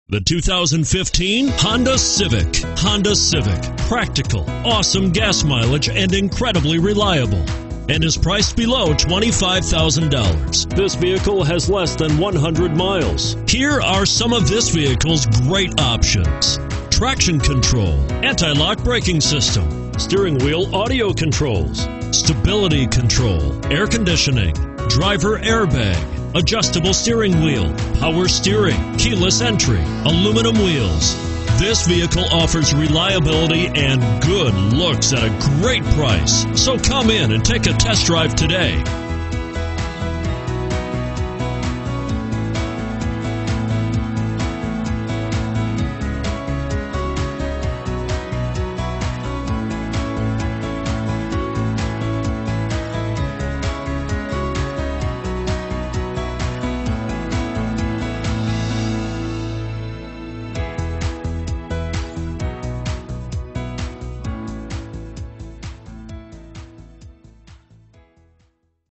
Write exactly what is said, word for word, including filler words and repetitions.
The two thousand fifteen Honda Civic. Honda Civic. Practical, awesome gas mileage, and incredibly reliable. And is priced below twenty-five thousand dollars. This vehicle has less than one hundred miles. Here are some of this vehicle's great options: traction control, anti-lock braking system, steering wheel audio controls, stability control, air conditioning, driver airbag, adjustable steering wheel, power steering, keyless entry, aluminum wheels. This vehicle offers reliability and good looks at a great price. So come in and take a test drive today.